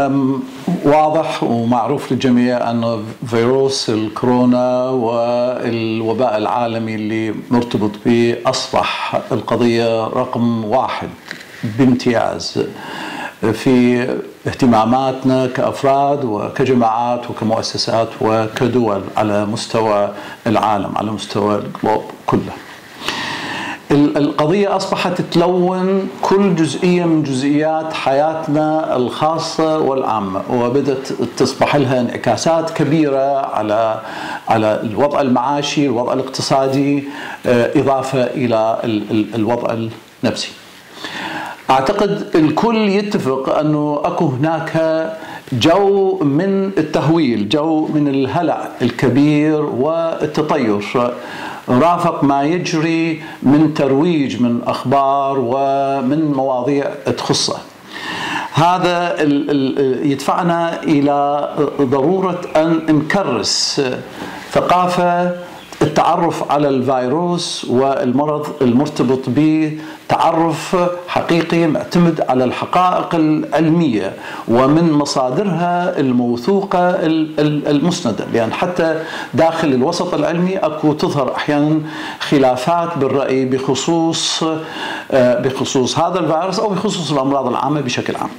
واضح ومعروف للجميع أن فيروس الكورونا والوباء العالمي اللي مرتبط به أصبح القضية رقم واحد بامتياز في اهتماماتنا كأفراد وكجماعات وكمؤسسات وكدول على مستوى العالم، على مستوى الجلوب كله. القضية أصبحت تلون كل جزئية من جزئيات حياتنا الخاصة والعامة، وبدأت تصبح لها انعكاسات كبيرة على الوضع المعاشي، الوضع الاقتصادي، إضافة إلى الوضع النفسي. أعتقد الكل يتفق أنه أكو هناك جو من التهويل، جو من الهلع الكبير والتطير رافق ما يجري من ترويج من أخبار ومن مواضيع تخصه. هذا يدفعنا إلى ضرورة أن نكرس ثقافة التعرف على الفيروس والمرض المرتبط به تعرف حقيقي معتمد على الحقائق العلمية ومن مصادرها الموثوقة المسندة، لأن حتى داخل الوسط العلمي أكو تظهر أحيانا خلافات بالرأي بخصوص هذا الفيروس أو بخصوص الأمراض العامة بشكل عام.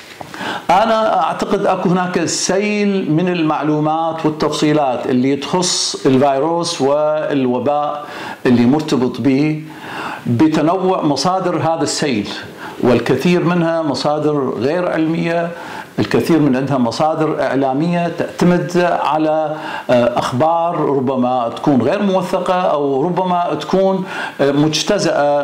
أنا أعتقد أكو هناك سيل من المعلومات والتفصيلات اللي تخص الفيروس والوباء اللي مرتبط به بتنوع مصادر هذا السيل، والكثير منها مصادر غير علمية، الكثير من عندها مصادر إعلامية تعتمد على أخبار ربما تكون غير موثقة أو ربما تكون مجتزأة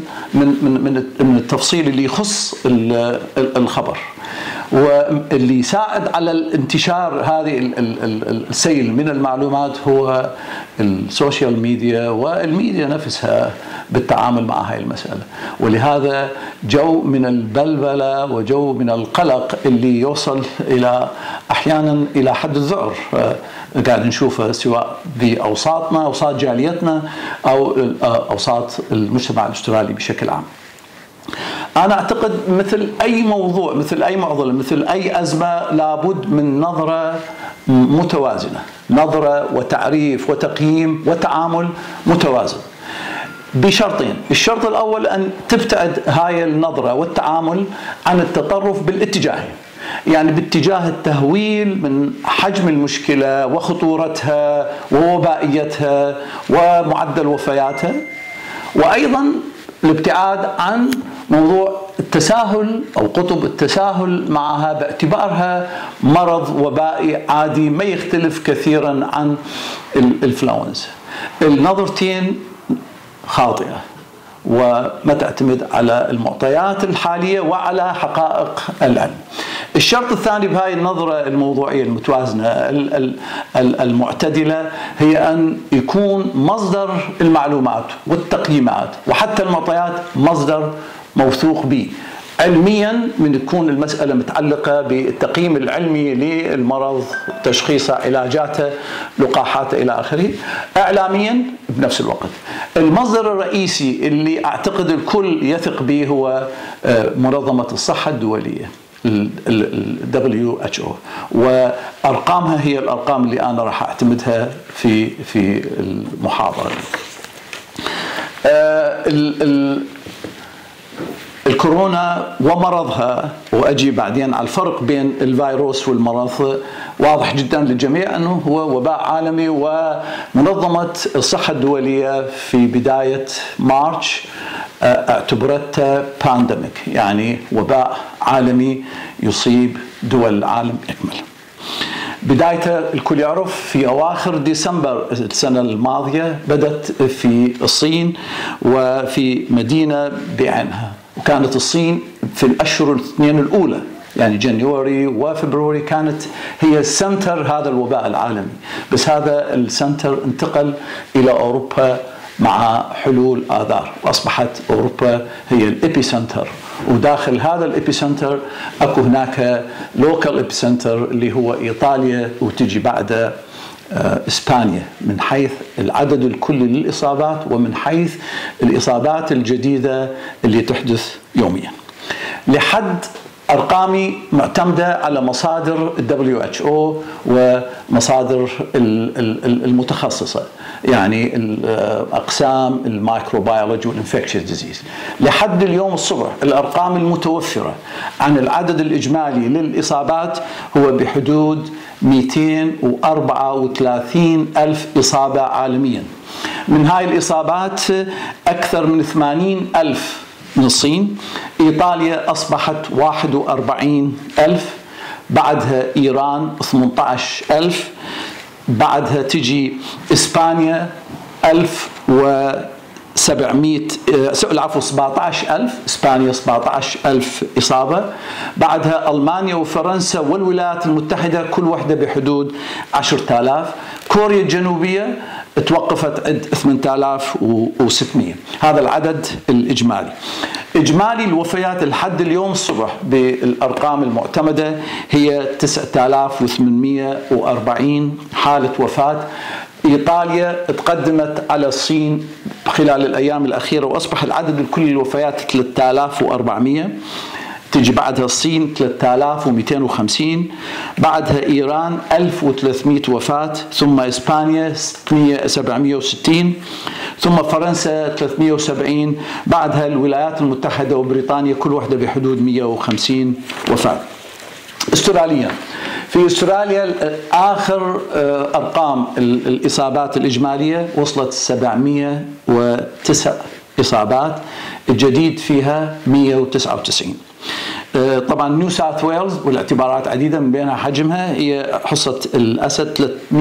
من التفصيل اللي يخص الخبر. واللي يساعد على الانتشار هذه السيل من المعلومات هو السوشيال ميديا والميديا نفسها بالتعامل مع هاي المسألة. ولهذا جو من البلبلة وجو من القلق اللي يوصل إلى أحيانا إلى حد الذعر قاعد نشوفه سواء بأوساطنا، أوساط جاليتنا، أو أوساط المجتمع الأسترالي بشكل عام. أنا أعتقد مثل أي موضوع، مثل أي معضلة، مثل أي أزمة، لابد من نظرة متوازنة، نظرة وتعريف وتقييم وتعامل متوازن بشرطين. الشرط الأول أن تبتعد هاي النظرة والتعامل عن التطرف بالاتجاه، يعني باتجاه التهويل من حجم المشكلة وخطورتها ووبائيتها ومعدل وفياتها، وأيضا الابتعاد عن موضوع التساهل أو قطب التساهل معها باعتبارها مرض وبائي عادي ما يختلف كثيرا عن الإنفلونزا. النظرتين خاطئة وما تعتمد على المعطيات الحالية وعلى حقائق العلم. الشرط الثاني بهاي النظرة الموضوعية المتوازنة المعتدلة هي أن يكون مصدر المعلومات والتقييمات وحتى المعطيات مصدر موثوق به علميا، من تكون المسألة متعلقة بالتقييم العلمي للمرض، تشخيصه، علاجاته، لقاحاته إلى آخره. إعلاميا بنفس الوقت. المصدر الرئيسي اللي أعتقد الكل يثق به هو منظمة الصحة الدولية WHO، وأرقامها هي الأرقام اللي أنا راح أعتمدها في المحاضرة. الكورونا ومرضها، وأجي بعدين على الفرق بين الفيروس والمرض، واضح جدا للجميع أنه هو وباء عالمي، ومنظمة الصحة الدولية في بداية مارس اعتبرته بانديميك، يعني وباء عالمي يصيب دول العالم أكمل. بدايته الكل يعرف في أواخر ديسمبر السنة الماضية، بدأت في الصين وفي مدينة بعينها، وكانت الصين في الأشهر الاثنين الأولى يعني جانيوري وفبراير كانت هي سنتر هذا الوباء العالمي، بس هذا السنتر انتقل إلى أوروبا مع حلول آذار، وأصبحت أوروبا هي الإبي سنتر، وداخل هذا الإبي سنتر أكو هناك لوكال إبي سنتر اللي هو إيطاليا، وتجي بعد إسبانيا من حيث العدد الكلي للإصابات ومن حيث الإصابات الجديدة اللي تحدث يوميا. لحد أرقامي معتمدة على مصادر WHO ومصادر المتخصصة، يعني أقسام الميكروبيولوجي والإنفكشن ديزيز. لحد اليوم الصبح الأرقام المتوفرة عن العدد الإجمالي للإصابات هو بحدود 234 ألف إصابة عالميا. من هاي الإصابات أكثر من 80 ألف من الصين. إيطاليا أصبحت 41 ألف، بعدها إيران 18 ألف، بعدها تجي إسبانيا 1700 17 ألف، إسبانيا 17 ألف إصابة، بعدها ألمانيا وفرنسا والولايات المتحدة كل واحدة بحدود 10,000. كوريا الجنوبية توقفت عند 8600. هذا العدد الإجمالي. إجمالي الوفيات لحد اليوم الصبح بالأرقام المعتمدة هي 9840 حالة وفاة. إيطاليا تقدمت على الصين خلال الأيام الأخيرة وأصبح العدد الكلي للوفيات 3400. تجي بعدها الصين 3250، بعدها إيران 1300 وفاة، ثم إسبانيا 760، ثم فرنسا 370، بعدها الولايات المتحدة وبريطانيا كل واحدة بحدود 150 وفاة. استراليا، في استراليا آخر أرقام الإصابات الإجمالية وصلت 709 إصابات، الجديد فيها 199. طبعا نيو ساوث ويلز والاعتبارات عديدة من بينها حجمها، هي حصة الأسد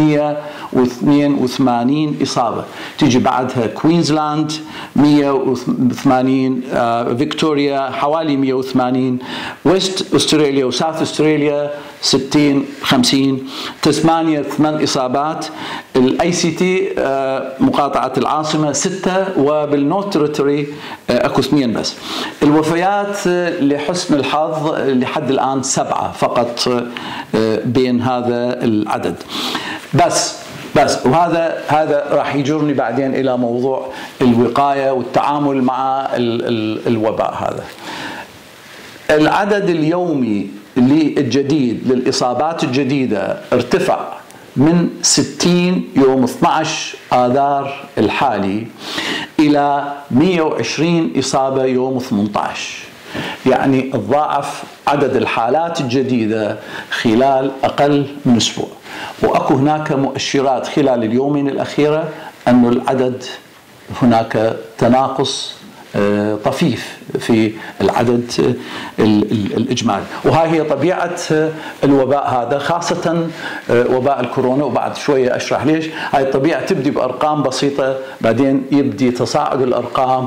382 إصابة، تيجي بعدها كوينزلاند 180، فيكتوريا حوالي 180، ويست أستراليا وساوث أستراليا 60 50، تسمانيا 8 إصابات، الاي سي تي مقاطعة العاصمة 6، وبالنورث تيريتوري اكو 2 بس. الوفيات لحسن الحظ لحد الآن 7 فقط بين هذا العدد. بس وهذا راح يجرني بعدين إلى موضوع الوقاية والتعامل مع الوباء. هذا العدد اليومي الجديد للإصابات الجديدة ارتفع من 60 يوم 12 آذار الحالي إلى 120 إصابة يوم 18، يعني تضاعف عدد الحالات الجديدة خلال أقل من أسبوع. وأكو هناك مؤشرات خلال اليومين الأخيرة أن العدد هناك تناقص طفيف في العدد الإجمالي، وهاي هي طبيعة الوباء هذا، خاصة وباء الكورونا، وبعد شوية أشرح ليش. هاي الطبيعة تبدي بأرقام بسيطة، بعدين يبدي تصاعد الأرقام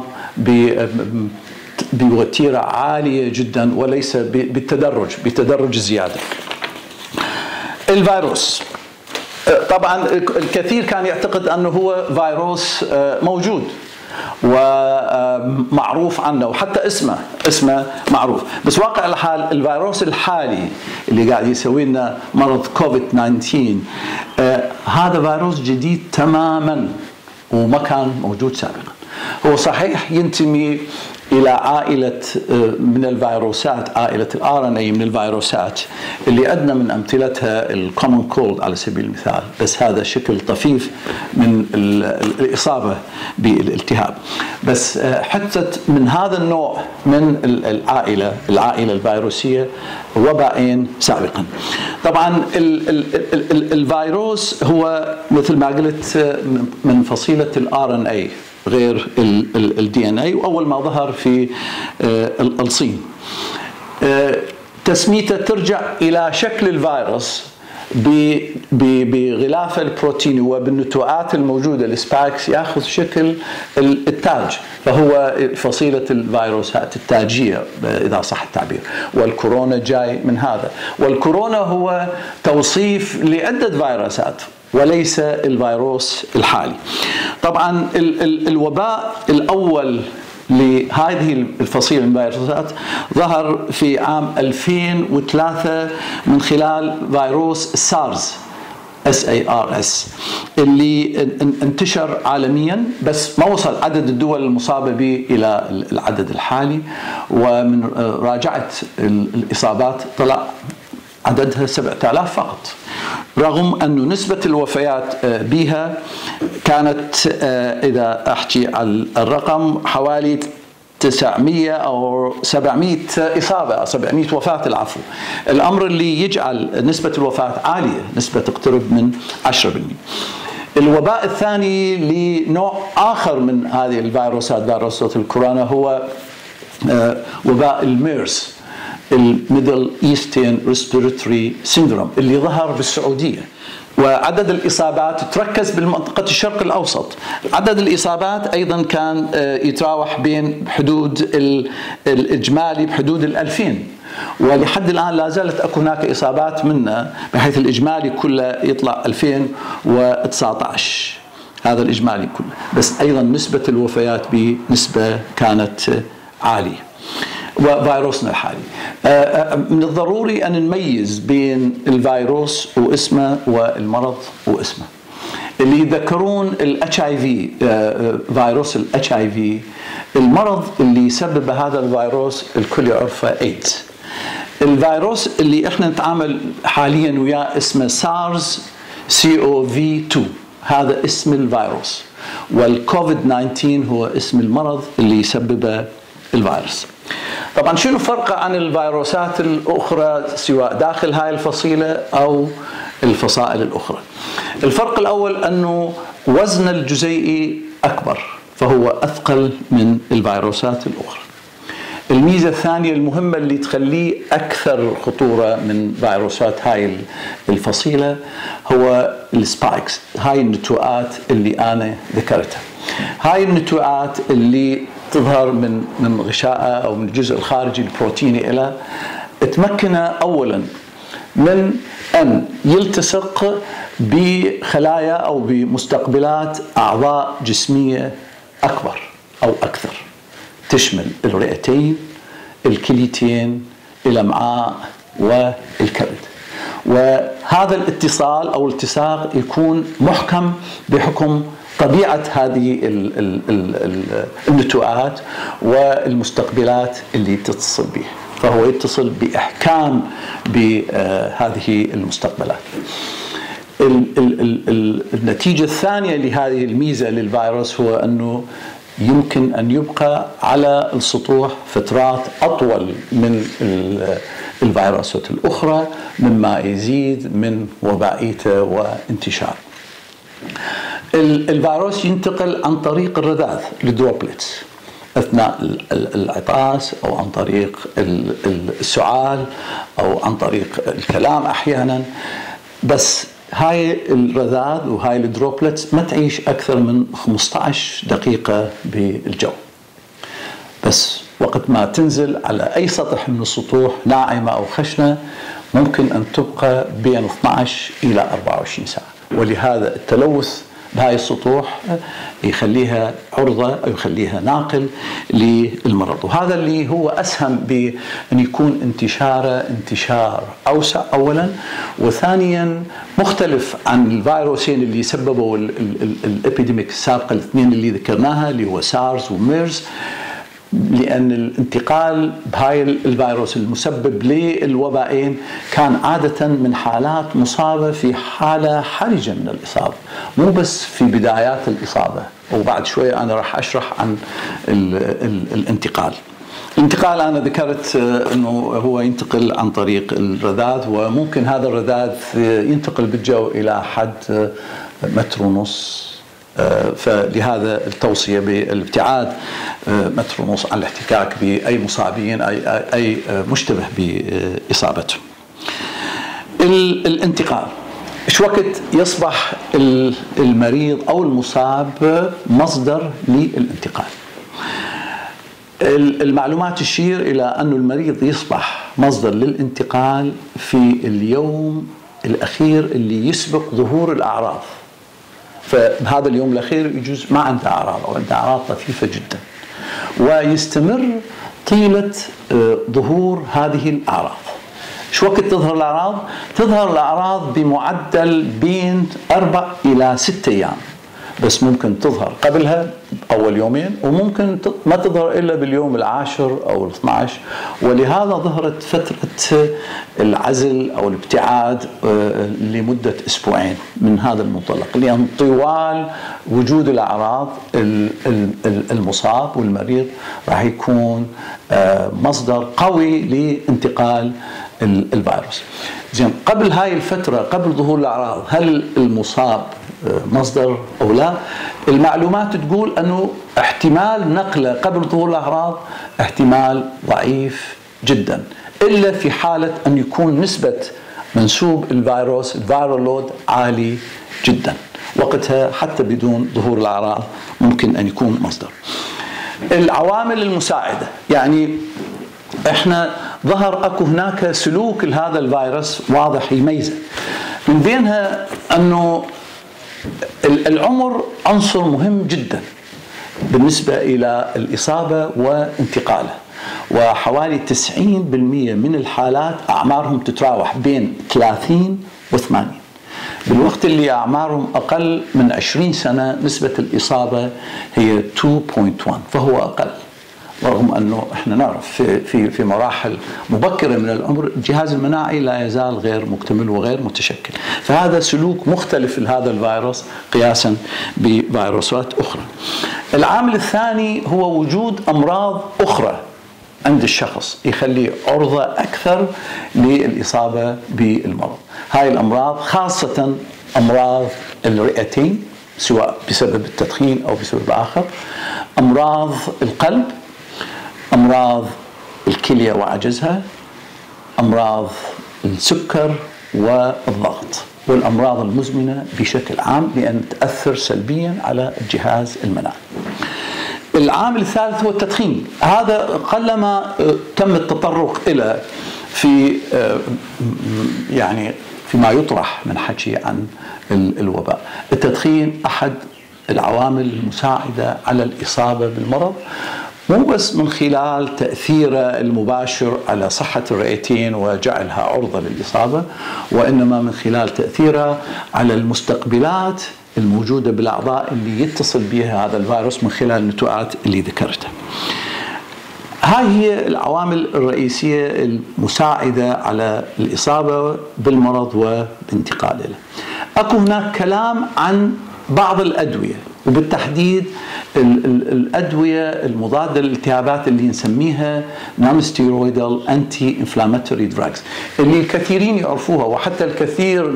بوتيرة عالية جدا وليس بتدرج زيادة. الفيروس طبعا الكثير كان يعتقد أنه هو فيروس موجود ومعروف عنه، وحتى اسمه معروف، بس واقع الحال الفيروس الحالي اللي قاعد يسوي لنا مرض كوفيد 19 هذا فيروس جديد تماما وما كان موجود سابقا. هو صحيح ينتمي إلى عائلة من الفيروسات، عائلة الRNA من الفيروسات اللي عندنا من أمثلتها الكومن كولد على سبيل المثال، بس هذا شكل طفيف من الإصابة بالالتهاب. بس حتى من هذا النوع من العائلة الفيروسية وبائين سابقا. طبعا الفيروس هو مثل ما قلت من فصيلة الRNA غير الدي ان اي، واول ما ظهر في الصين. تسميته ترجع الى شكل الفيروس بغلافه البروتيني وبالنتوءات الموجوده السبايكس، ياخذ شكل التاج، فهو فصيله الفيروسات التاجيه اذا صح التعبير، والكورونا جاي من هذا. والكورونا هو توصيف لعده فيروسات وليس الفيروس الحالي. طبعا الوباء الأول لهذه الفصيلة من الفيروسات ظهر في عام 2003 من خلال فيروس السارز SARS اللي انتشر عالميا، بس ما وصل عدد الدول المصابة به إلى العدد الحالي. ومن راجعة الإصابات طلع عددها 7000 فقط، رغم أن نسبة الوفيات بها كانت إذا أحكي على الرقم حوالي 900 أو 700 إصابة أو 700 وفاة العفو، الأمر اللي يجعل نسبة الوفاة عالية، نسبة تقترب من 10%. الوباء الثاني لنوع آخر من هذه الفيروسات، فيروسات الكورونا، هو وباء الميرس، الميدل إيسترن ريسبيراتوري سيندروم، اللي ظهر بالسعودية. وعدد الإصابات تركز بالمنطقة الشرق الأوسط. عدد الإصابات أيضا كان يتراوح بين حدود الإجمالي بحدود 2000، ولحد الآن لا زالت هناك إصابات منه، بحيث الإجمالي كله يطلع 2019، هذا الإجمالي كله، بس أيضا نسبة الوفيات بنسبة كانت عالية. وفيروسنا الحالي من الضروري أن نميز بين الفيروس واسمه والمرض واسمه. اللي يذكرون ال HIV، فيروس ال HIV، المرض اللي يسبب هذا الفيروس الكل يعرفه إيدز. الفيروس اللي احنا نتعامل حاليا وياه اسمه SARS CoV-2، هذا اسم الفيروس، والكوفيد 19 هو اسم المرض اللي يسببه الفيروس. طبعا شنو فرقه عن الفيروسات الأخرى سواء داخل هاي الفصيلة أو الفصائل الأخرى؟ الفرق الأول أنه وزن الجزيئي أكبر، فهو أثقل من الفيروسات الأخرى. الميزة الثانية المهمة اللي تخليه أكثر خطورة من فيروسات هاي الفصيلة هو السبايكس، هاي النتوءات اللي أنا ذكرتها. هاي النتوءات اللي تظهر من غشاء أو من الجزء الخارجي البروتيني إلى تمكنه أولا من أن يلتصق بخلايا أو بمستقبلات أعضاء جسمية أكبر أو أكثر، تشمل الرئتين، الكليتين، الأمعاء والكبد. وهذا الاتصال أو الالتصاق يكون محكم بحكم طبيعة هذه النتوءات والمستقبلات اللي تتصل به، فهو يتصل بإحكام بهذه المستقبلات. النتيجة الثانية لهذه الميزة للفيروس هو أنه يمكن أن يبقى على السطوح فترات أطول من الفيروسات الأخرى، مما يزيد من وبائيته وانتشاره. الفيروس ينتقل عن طريق الرذاذ، الدروبلتس، أثناء العطاس أو عن طريق السعال أو عن طريق الكلام أحيانا. بس هاي الرذاذ وهاي الدروبلتس ما تعيش أكثر من 15 دقيقة بالجو، بس وقت ما تنزل على أي سطح من السطوح ناعمة أو خشنة ممكن أن تبقى بين 12 إلى 24 ساعة. ولهذا التلوث بهاي السطوح يخليها عرضة أو يخليها ناقل للمرض، وهذا اللي هو أسهم بأن يكون انتشاره انتشار أوسع أولا، وثانيا مختلف عن الفيروسين اللي سببوا الابيديميك السابقة الاثنين اللي ذكرناها اللي هو سارس وميرز، لأن الانتقال بهاي الفيروس المسبب للوبائين كان عادة من حالات مصابة في حالة حرجة من الإصابة، مو بس في بدايات الإصابة. وبعد شوية أنا راح أشرح عن الانتقال. الانتقال أنا ذكرت أنه هو ينتقل عن طريق الرذاذ، وممكن هذا الرذاذ ينتقل بالجو إلى حد 1.5 متر، فلهذا التوصية بالابتعاد 1.5 متر عن الاحتكاك بأي مصابين أي مشتبه بإصابته. الانتقال إيش وقت يصبح المريض أو المصاب مصدر للانتقال؟ المعلومات تشير إلى أن المريض يصبح مصدر للانتقال في اليوم الأخير اللي يسبق ظهور الأعراض. فهذا اليوم الأخير يجوز ما عنده أعراض أو عنده أعراض طفيفة جدا، ويستمر طيلة ظهور هذه الأعراض. شو وقت تظهر الأعراض؟ تظهر الأعراض بمعدل بين 4 إلى 6 أيام، بس ممكن تظهر قبلها أول يومين، وممكن ما تظهر إلا باليوم العاشر أو ال12. ولهذا ظهرت فترة العزل أو الابتعاد لمدة أسبوعين من هذا المنطلق، لأن طوال وجود الأعراض المصاب والمريض راح يكون مصدر قوي لانتقال الفيروس. زين، قبل هاي الفترة، قبل ظهور الأعراض، هل المصاب مصدر أو لا؟ المعلومات تقول أنه احتمال نقله قبل ظهور الأعراض احتمال ضعيف جدا، إلا في حالة أن يكون نسبة منسوب الفيروس الفيرال لود عالي جدا، وقتها حتى بدون ظهور الأعراض ممكن أن يكون مصدر. العوامل المساعدة، يعني احنا ظهر اكو هناك سلوك لهذا الفيروس واضح يميزه، من بينها انه العمر عنصر مهم جدا بالنسبة إلى الإصابة وانتقاله، وحوالي 90% من الحالات أعمارهم تتراوح بين 30 و80، بالوقت اللي أعمارهم أقل من 20 سنة نسبة الإصابة هي 2.1، فهو أقل، رغم أنه إحنا نعرف في مراحل مبكرة من العمر الجهاز المناعي لا يزال غير مكتمل وغير متشكل، فهذا سلوك مختلف لهذا الفيروس قياسا بفيروسات أخرى. العامل الثاني هو وجود أمراض أخرى عند الشخص يخليه عرضة أكثر للإصابة بالمرض. هاي الأمراض خاصة أمراض الرئتين سواء بسبب التدخين أو بسبب آخر، أمراض القلب، أمراض الكلية وعجزها، أمراض السكر والضغط، والأمراض المزمنة بشكل عام، لأن تأثر سلبيا على الجهاز المناعي. العامل الثالث هو التدخين، هذا قلما تم التطرق إلى في يعني فيما يطرح من حكي عن الوباء. التدخين أحد العوامل المساعدة على الإصابة بالمرض، مو بس من خلال تأثيره المباشر على صحة الرئتين وجعلها عرضة للإصابة، وإنما من خلال تأثيره على المستقبلات الموجودة بالأعضاء اللي يتصل بها هذا الفيروس من خلال النتوءات اللي ذكرتها. هاي هي العوامل الرئيسية المساعدة على الإصابة بالمرض وبانتقاله له. أكو هناك كلام عن بعض الأدوية، وبالتحديد الأدوية المضادة للالتهابات اللي نسميها non-steroidal anti-inflammatory drugs، اللي الكثيرين يعرفوها، وحتى الكثير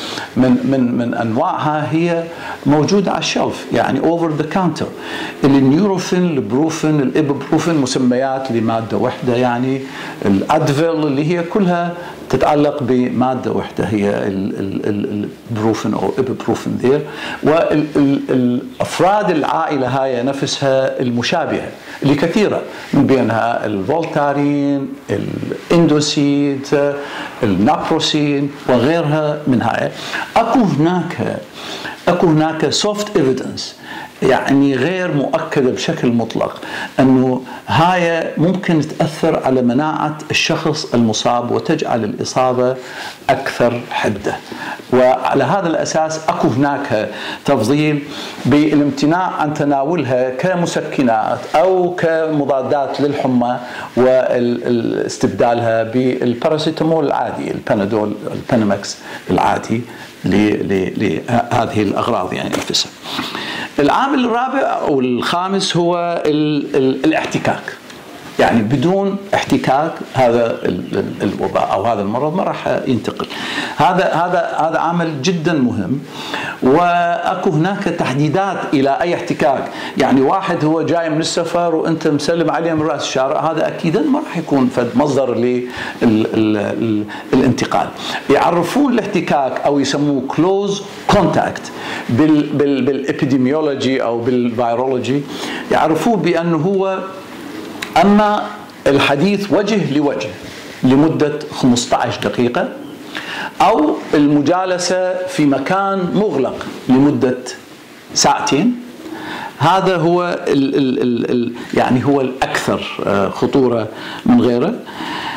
من أنواعها هي موجودة على الشلف، يعني over the counter. النيوروفين، البروفين، الإببروفين، مسميات لمادة واحدة، يعني الأدفيل اللي هي كلها تتعلق بمادة واحدة، هي البروفين أو إببروفين ذير، والأفراد العائلة هاي نفسها المشابهة اللي كثيرة، من بينها الفولتارين، الاندوسيد، النابروسين وغيرها من هاي. أكو هناك soft evidence، يعني غير مؤكدة بشكل مطلق، أنه هاي ممكن تأثر على مناعة الشخص المصاب وتجعل الإصابة أكثر حدة، وعلى هذا الأساس أكو هناك تفضيل بالامتناع عن تناولها كمسكنات أو كمضادات للحمى، واستبدالها بالباراسيتامول العادي، البانادول، البانامكس العادي لهذه الأغراض يعني نفسها. العامل الرابع أو الخامس هو الاحتكاك، يعني بدون احتكاك هذا الوباء أو هذا المرض ما راح ينتقل. هذا عامل جدا مهم، واكو هناك تحديدات الى اي احتكاك، يعني واحد هو جاي من السفر وانت مسلم عليه من راس الشارع، هذا اكيدا ما راح يكون فد مصدر للانتقال. يعرفون الاحتكاك او يسموه كلوز كونتاكت بالابيديميولوجي او بالفيرولوجي، يعرفوه بانه هو اما الحديث وجه لوجه لمده 15 دقيقه، أو المجالسة في مكان مغلق لمدة ساعتين، هذا هو يعني هو الأكثر خطورة من غيره.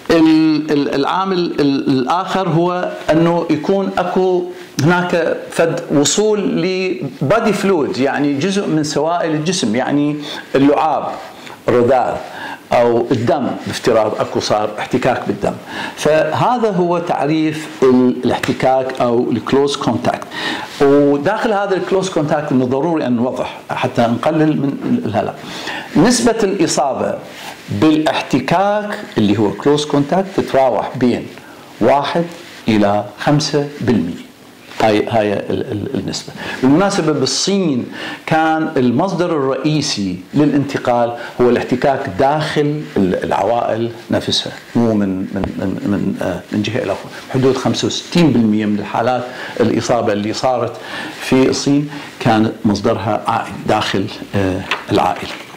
العامل الآخر هو أنه يكون أكو هناك فد وصول لبادي فلويد، يعني جزء من سوائل الجسم، يعني اللعاب، الرذاذ أو الدم بافتراض أكو صار احتكاك بالدم. فهذا هو تعريف الاحتكاك أو الكلوز كونتاكت. وداخل هذا الكلوز كونتاكت من الضروري أن نوضح حتى نقلل من الهلع. نسبة الإصابة بالاحتكاك اللي هو كلوز كونتاكت تتراوح بين 1 إلى 5%. هاي النسبة. بالمناسبة بالصين كان المصدر الرئيسي للانتقال هو الاحتكاك داخل العوائل نفسها، مو من جهة إلى أخرى. حدود 65% من الحالات الإصابة اللي صارت في الصين كان مصدرها عائلي داخل العائلة.